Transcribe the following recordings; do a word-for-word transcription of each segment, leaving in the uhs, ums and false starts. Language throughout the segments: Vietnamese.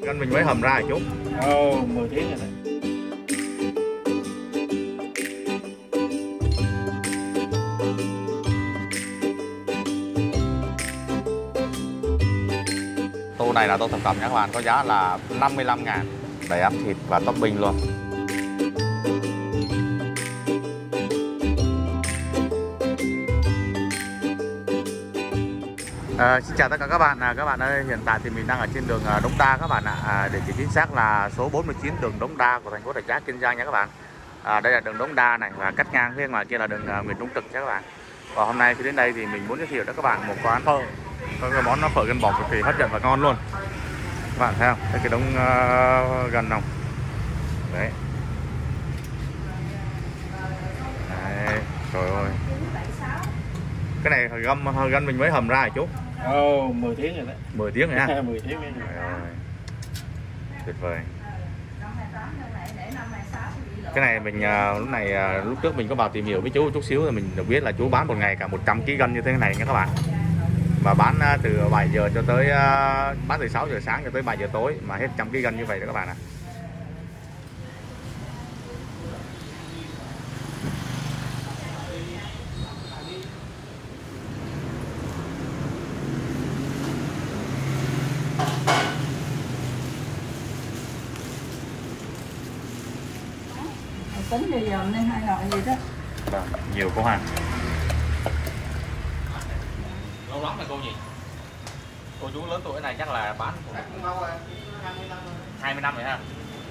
Gần mình mới hầm ra chút. Ồ, oh, mười tiếng rồi đấy. Tô này là tô thập cẩm nha các bạn, có giá là năm mươi lăm ngàn. Đầy ắp thịt và topping luôn. À, xin chào tất cả các bạn. À, các bạn ơi, hiện tại thì mình đang ở trên đường Đống Đa các bạn ạ. À, địa chỉ chính xác là số bốn mươi chín đường Đống Đa của thành phố Rạch Giá, Kiên Giang nha các bạn. À, đây là đường Đống Đa này và cắt ngang phía ngoài kia là đường uh, Nguyễn Trung Trực nha các bạn. Và hôm nay khi đến đây thì mình muốn giới thiệu cho các bạn một quán phở, có cái món nó phở gân bò cực kỳ hấp dẫn và ngon luôn. Các bạn thấy không? Thấy cái đống uh, gần không? Đấy. Đấy. Trời ơi. Cái này hồi găm hồi gân mình mới hầm ra chút. Ồ, oh, mười tiếng rồi đấy. mười tiếng rồi ha. mười tiếng rồi. Rồi. Tuyệt vời. Cái này mình uh, lúc này uh, lúc trước mình có vào tìm hiểu với chú chút xíu rồi mình được biết là chú bán một ngày cả một trăm ki lô gam như thế này nha các bạn. Và bán uh, từ bảy giờ cho tới uh, bán từ sáu giờ sáng cho tới bảy giờ tối mà hết một trăm ki lô gam như vậy đó các bạn ạ. Tính bây giờ nên hai loại gì đó. Vâng, nhiều cô hàng. Lâu lắm rồi cô nhỉ? Cô chú lớn tuổi này chắc là bán hai mươi năm rồi ha.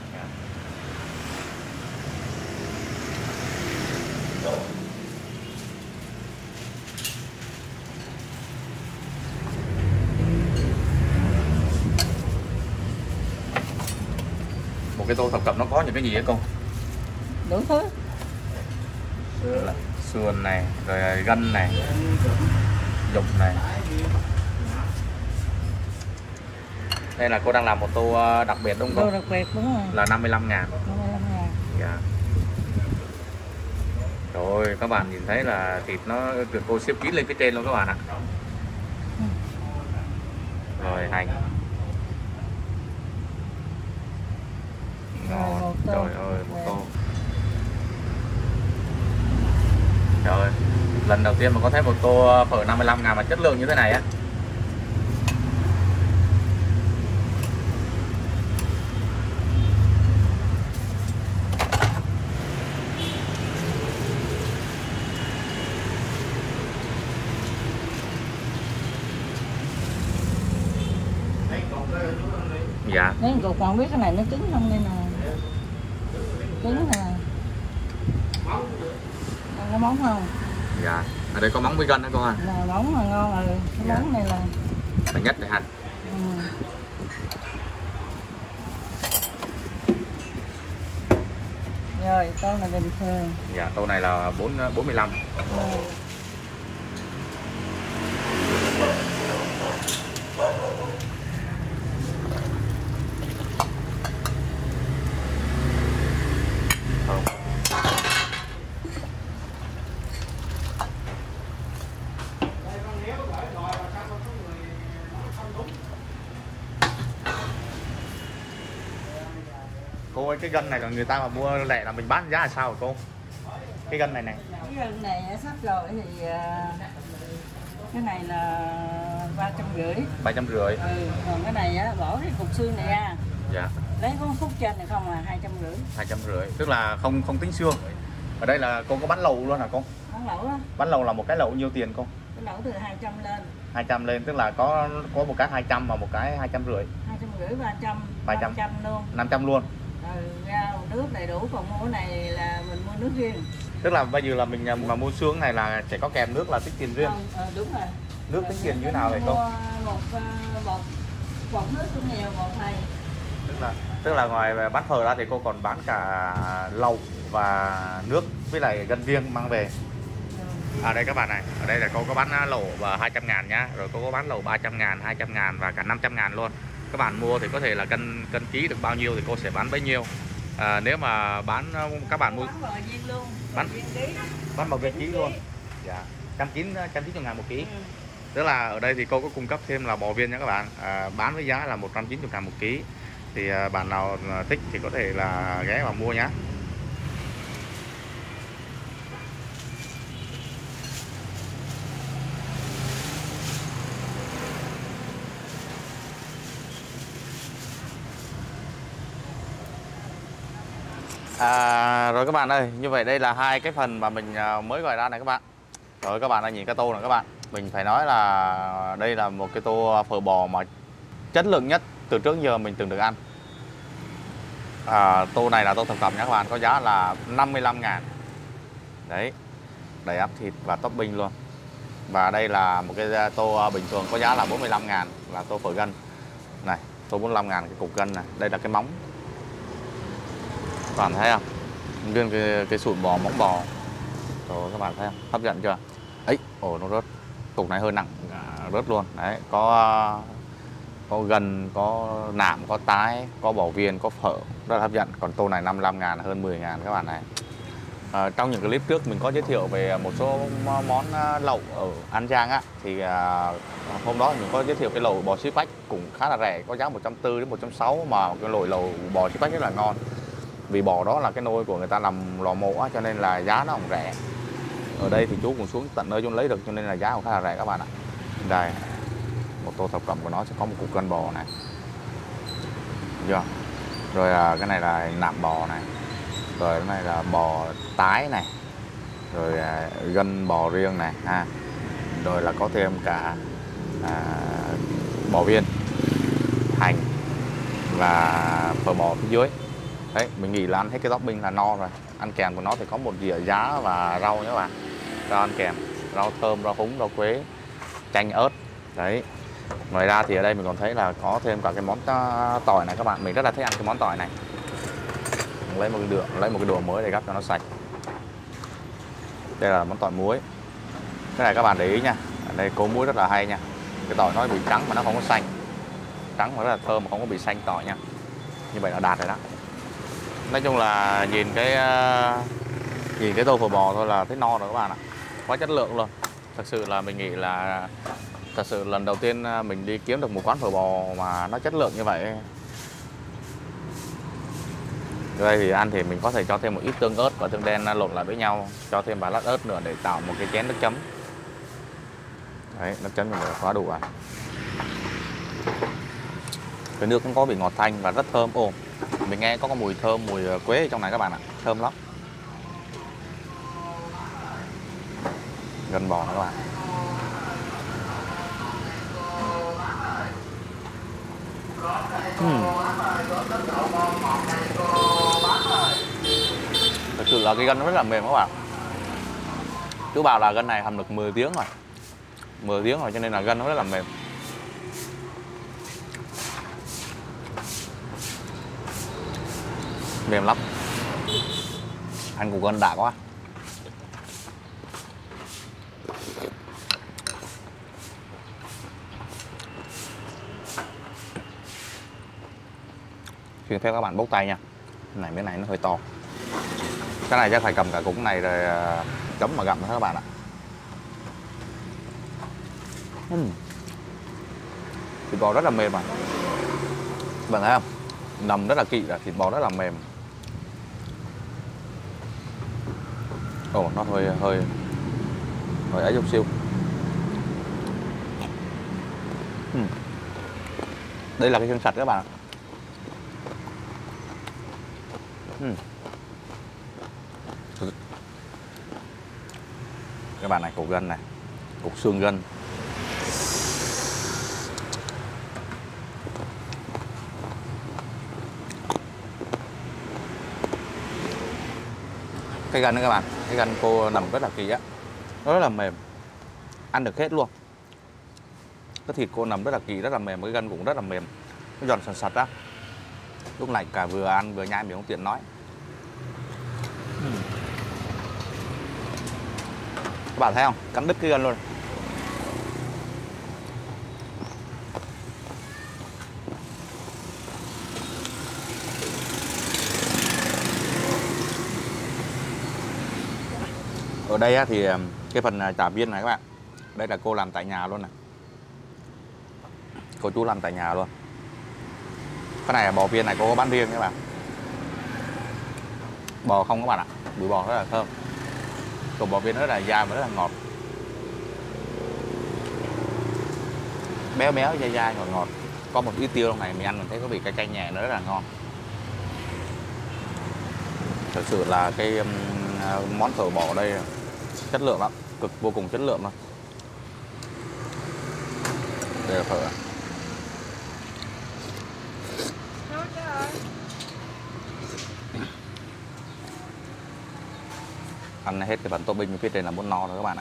Một cái tô thập cẩm nó có những cái gì hả cô? Đủ thứ. Sườn này, rồi gân này, dục này. Đây là cô đang làm một tô đặc biệt đúng không? Tô đặc biệt đúng rồi. Là năm mươi lăm ngàn. năm mươi lăm ngàn. Dạ. Rồi các bạn nhìn thấy là thịt nó được cô xếp kín lên phía trên luôn các bạn ạ. Ừ. Rồi hành. Ngon. Trời ơi, một tô. Trời ơi, lần đầu tiên mà có thấy một tô phở năm mươi lăm ngàn mà chất lượng như thế này á. Dạ. Nếu cô còn biết cái này nó cứng không đây nè. Cứng nè. Có móng không? Dạ. Ở đây có móng với gân đó cô ha. Là móng mà ngon rồi. Cái Dạ. móng này là phải nhất để hành. Ừ. Rồi, tô này bình thường. Dạ, tô này là bốn bốn mươi lăm. Rồi. Cô ơi, cái gân này là người ta mà mua lẻ là mình bán giá là sao hả cô? Cái gân này này. Cái gân này sắp rồi thì cái này là ba trăm rưỡi. Ba trăm rưỡi. Ừ, còn cái này á, bỏ cái cục xương này ra. Dạ. Lấy có khúc trên này không là hai trăm rưỡi. Hai trăm rưỡi, tức là không không tính xương. Ở đây là cô có bán lẩu luôn hả cô? Bán lẩu á. Bán lẩu là một cái lẩu nhiêu tiền cô? Cái lẩu từ hai trăm lên. hai trăm lên, tức là có có một cái hai trăm và một cái hai trăm rưỡi. Hai trăm rưỡi, ba trăm. ba trăm luôn. năm trăm luôn. Ừ, rau nước đầy đủ, còn mua cái này là mình mua nước riêng. Tức là bây giờ là mình mà mua xương này là sẽ có kèm nước là tính tiền riêng. Ừ, ừ, đúng rồi. Nước tính tiền như thế nào vậy cô? Mua một bột bột nước cũng nhiều, bột này. Tức là tức là ngoài bán phở ra thì cô còn bán cả lẩu và nước với lại gân riêng mang về. À đây các bạn này, ở đây là cô có bán lẩu và hai trăm ngàn nhá, rồi cô có bán lẩu ba trăm ngàn, hai trăm ngàn và cả năm trăm ngàn luôn. Các bạn mua thì có thể là cân cân ký được bao nhiêu thì cô sẽ bán bấy nhiêu. À, nếu mà bán các bạn mua bán bò viên luôn, bán bán bò viên ký luôn. Dạ. Trăm chín trăm chín mươi ngàn một ký. Ừ. Tức là ở đây thì cô có cung cấp thêm là bò viên nha các bạn, à, bán với giá là một trăm chín mươi ngàn một ký. thì bạn nào thích thì có thể là ghé vào mua nhé. À, rồi các bạn ơi, như vậy đây là hai cái phần mà mình mới gọi ra này các bạn. Rồi các bạn ơi, nhìn cái tô này các bạn, mình phải nói là đây là một cái tô phở bò mà chất lượng nhất từ trước giờ mình từng được ăn. À, tô này là tô thập cẩm nha các bạn, có giá là năm mươi lăm ngàn. Đấy, đầy ắp thịt và topping luôn. Và đây là một cái tô bình thường có giá là bốn mươi lăm ngàn, là tô phở gân. Này, tô bốn mươi lăm ngàn cái cục gân này, đây là cái móng. Các bạn thấy không? Nguyên cái, cái sụn bò, móng bò. Rồi các bạn thấy không? Hấp dẫn chưa? Ấy, ồ nó rớt. Cục này hơi nặng, rớt luôn. Đấy, có có gân, có nạm, có tái, có bò viên, có phở, rất là hấp dẫn. Còn tô này năm mươi lăm ngàn, hơn mười ngàn các bạn này. À, trong những clip trước mình có giới thiệu về một số món lẩu ở An Giang á, thì à, hôm đó mình có giới thiệu cái lẩu bò xí phách cũng khá là rẻ, có giá một trăm bốn mươi đến một trăm sáu mươi, mà cái lẩu lẩu bò xí phách rất là ngon. Vì bò đó là cái nôi của người ta làm lò mổ á, cho nên là giá nó cũng rẻ. Ở đây thì chú cũng xuống tận nơi chú lấy được, cho nên là giá cũng khá là rẻ các bạn ạ. Đây, một tô thập cẩm của nó sẽ có một cục gân bò này. Được chưa? Rồi à, cái này là nạm bò này. Rồi cái này là bò tái này. Rồi à, gân bò riêng này ha. Rồi là có thêm cả à, bò viên, hành và phở bò phía dưới. Đấy, mình nghĩ là ăn hết cái topping là no rồi. Ăn kèm của nó thì có một dĩa giá và rau nhé các bạn. Rau ăn kèm, rau thơm, rau húng, rau quế, chanh ớt. Đấy. Ngoài ra thì ở đây mình còn thấy là có thêm cả cái món tỏi này các bạn. Mình rất là thích ăn cái món tỏi này. Mình lấy một cái đũa, lấy một cái đũa mới để gắp cho nó sạch. Đây là món tỏi muối. Cái này các bạn để ý nha. Ở đây cô muối rất là hay nha. Cái tỏi nó bị trắng mà nó không có xanh. Trắng mà rất là thơm mà không có bị xanh tỏi nha. Như vậy là đạt rồi đó. Nói chung là nhìn cái nhìn cái tô phở bò thôi là thấy no rồi các bạn ạ. Quá chất lượng luôn. Thật sự là mình nghĩ là thật sự lần đầu tiên mình đi kiếm được một quán phở bò mà nó chất lượng như vậy. Đây thì ăn thì mình có thể cho thêm một ít tương ớt và tương đen lộn lại với nhau, cho thêm vài lát ớt nữa để tạo một cái chén nước chấm. Đấy, nước chấm mình đã quá đủ à. Cái nước cũng có vị ngọt thanh và rất thơm. Ồ, mình nghe có cái mùi thơm, mùi quế ở trong này các bạn ạ, thơm lắm. Gân bò nữa các bạn. uhm. Thật sự là cái gân nó rất là mềm các bạn. Chú bảo là gân này hầm được mười tiếng rồi, mười tiếng rồi, cho nên là gân nó rất là mềm. Mềm lắm. Ăn củ gân đã quá. Xin phép các bạn bốc tay nha. Cái này, cái này nó hơi to. Cái này chắc phải cầm cả cục này rồi chấm mà gặm nữa các bạn ạ. uhm. Thịt bò rất là mềm mà. Bạn thấy không? Nằm rất là kỹ, là thịt bò rất là mềm. Ồ, nó hơi hơi hơi ấy chút xíu. uhm. Đây là cái xương sạch các bạn ạ. uhm. Các bạn này, cục gân này, cục xương gân. Cái gân đó các bạn, cái gân cô nằm rất là kỳ á, nó rất là mềm, ăn được hết luôn. Cái thịt cô nằm rất là kỳ, rất là mềm, cái gân cũng rất là mềm, nó giòn sần sật á. Lúc này cả vừa ăn vừa nhai mình không tiện nói. Các bạn thấy không? Cắn đứt cái gân luôn. Ở đây thì cái phần chả viên này các bạn, đây là cô làm tại nhà luôn này. Cô chú làm tại nhà luôn. Cái này bò viên này cô có bán riêng các bạn. Bò không các bạn ạ, bụi bò rất là thơm. Còn bò viên rất là dai và rất là ngọt. Béo béo dai dai ngọt ngọt. Có một ít tiêu trong này mình ăn mình thấy có vị cay cay nhẹ, nó rất là ngon. Thật sự là cái um, món phở bò ở đây chất lượng lắm, cực vô cùng chất lượng luôn. Đây là phở. Ăn hết cái phần topping phía trên là muốn no rồi các bạn ạ.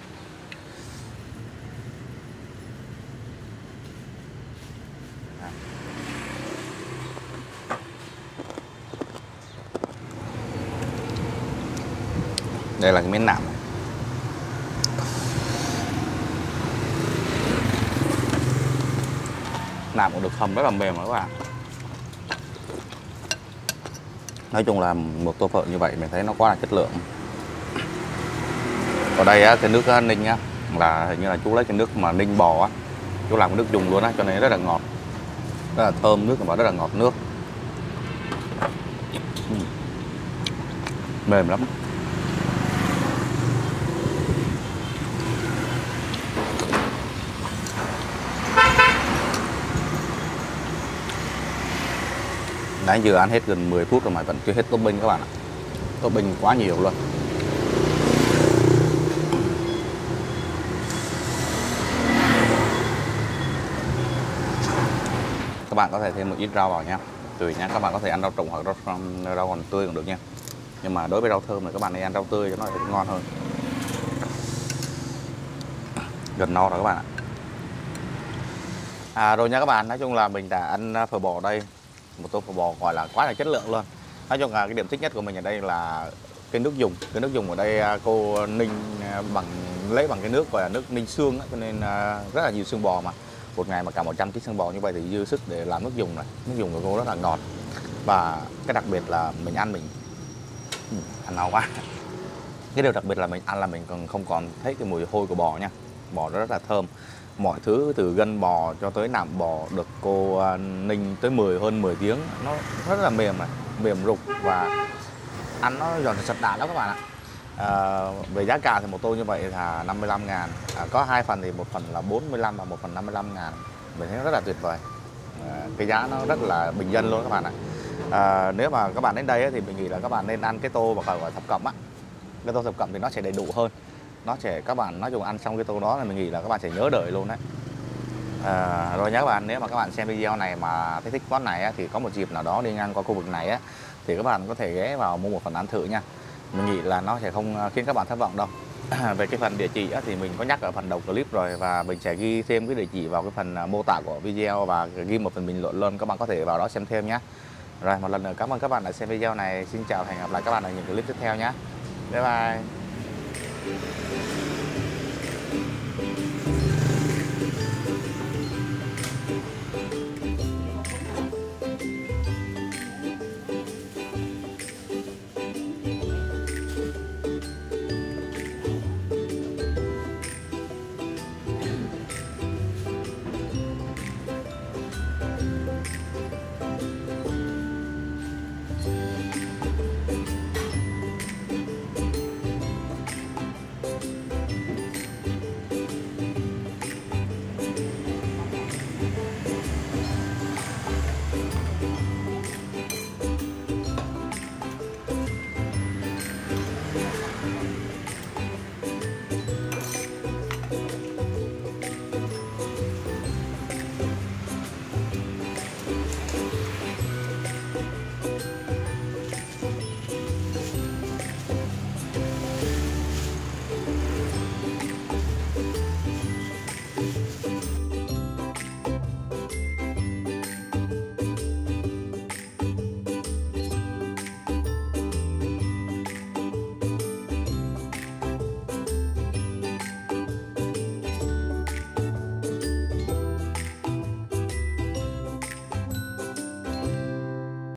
Đây là cái miếng nạm. Nạm cũng được hầm rất là mềm rồi các bạn. Nói chung là một tô phở như vậy mình thấy nó quá là chất lượng. Ở đây á, cái nước ninh á, là hình như là chú lấy cái nước mà ninh bò á, chú làm cái nước dùng luôn á, cho nên rất là ngọt, rất là thơm nước và rất là ngọt nước. uhm. Mềm lắm. Nãy giờ ăn hết gần mười phút rồi mà vẫn chưa hết topping các bạn ạ. Topping quá nhiều luôn. Các bạn có thể thêm một ít rau vào nha, tùy nha. Các bạn có thể ăn rau trụng hoặc rau, rau còn tươi cũng được nha. Nhưng mà đối với rau thơm thì các bạn nên ăn rau tươi cho nó sẽ ngon hơn. Gần no rồi các bạn ạ. À, rồi nha các bạn, nói chung là mình đã ăn phở bò ở đây, một tô phở bò gọi là quá là chất lượng luôn. Nói chung là cái điểm thích nhất của mình ở đây là cái nước dùng. Cái nước dùng ở đây cô ninh bằng lấy bằng cái nước gọi là nước ninh xương ấy, cho nên rất là nhiều xương bò mà. Một ngày mà cả một trăm ký xương bò như vậy thì dư sức để làm nước dùng này. Nước dùng của cô rất là ngọt. Và cái đặc biệt là mình ăn mình ăn no quá. Cái điều đặc biệt là mình ăn là mình còn không còn thấy cái mùi hôi của bò nha. Bò rất là thơm. Mọi thứ từ gân bò cho tới nạm bò được cô ninh tới mười hơn mười tiếng, nó rất là mềm này, mềm rục và ăn nó giòn sật đạn lắm các bạn ạ. À, về giá cả thì một tô như vậy là năm mươi lăm ngàn, à, có hai phần thì một phần là bốn mươi lăm và một phần năm mươi lăm ngàn. Mình thấy nó rất là tuyệt vời. À, cái giá nó rất là bình dân luôn các bạn ạ. À, nếu mà các bạn đến đây ấy, thì mình nghĩ là các bạn nên ăn cái tô mà gọi thập cẩm á. Cái tô thập cẩm thì nó sẽ đầy đủ hơn. Nó sẽ các bạn nói chung ăn xong cái tô đó là mình nghĩ là các bạn sẽ nhớ đợi luôn đấy. À, rồi nhé các bạn, nếu mà các bạn xem video này mà thấy thích món này á, thì có một dịp nào đó đi ngang qua khu vực này á, thì các bạn có thể ghé vào mua một phần ăn thử nha. Mình nghĩ là nó sẽ không khiến các bạn thất vọng đâu. Về cái phần địa chỉ á, thì mình có nhắc ở phần đầu clip rồi, và mình sẽ ghi thêm cái địa chỉ vào cái phần mô tả của video và ghi một phần bình luận luôn, các bạn có thể vào đó xem thêm nhé. Rồi một lần nữa cảm ơn các bạn đã xem video này. Xin chào và hẹn gặp lại các bạn ở những clip tiếp theo nhé. Bye bye.